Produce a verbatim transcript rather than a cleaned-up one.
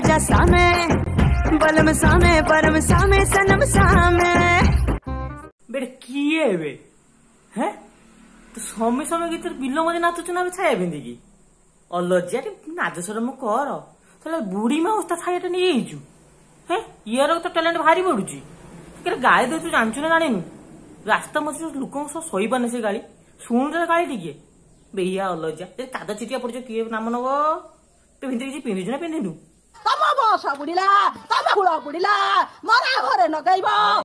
आजा सामे बलम सामे परम सामे सनम सामे बेटे किए बे हैं तो समय समय गीत बिल मजे नाचुचु ना छाया पिंधिकी अलजिया नाच शरम कर तो बुढ़ी माउस ता छाया नहीं आईचु है यार तो टैलेंट भारी पड़ुची गाड़ी दे तू जानचु ना जानिनु रास्ता मझे लोक सही पाने से गाड़ी शुण गाड़ी टिके बेया अलजिया काद चिटिया पड़ किए नाम नब तो पिंधि पिंधु ना पिंधु तम बस बुढ़िला तम कूल बुढ़िला मरा घरे नगैब।